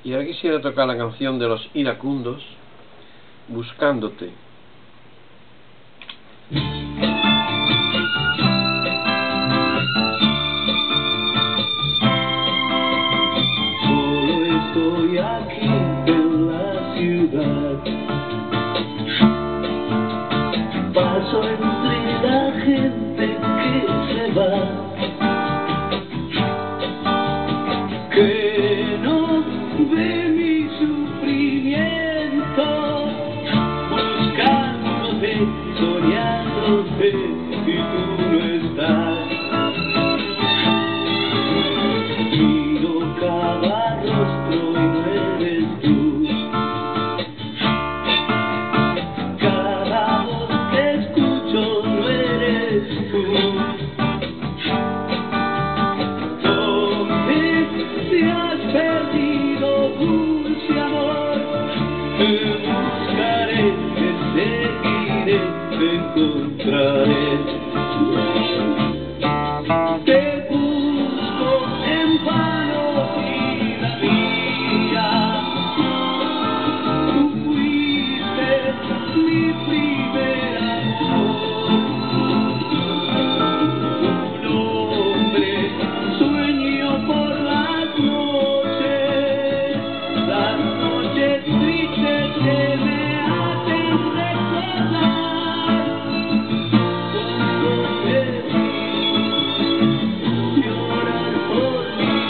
Y ahora quisiera tocar la canción de Los Iracundos, Buscándote. Solo estoy aquí en la ciudad, paso entre la gente que se va, que no ve mi sufrimiento, buscándote, soñándote y tú no estás. Miro cada rostro y no eres tú, cada voz que escucho no eres tú. Te has perdido, dulce amor, te buscaré, te seguiré, te encontraré. Te busco en vano, vida mía, tú fuiste mi primer amor. Tu nombre sueño por las noches tristes que me hacen recordar cuando te vi llorar por mí.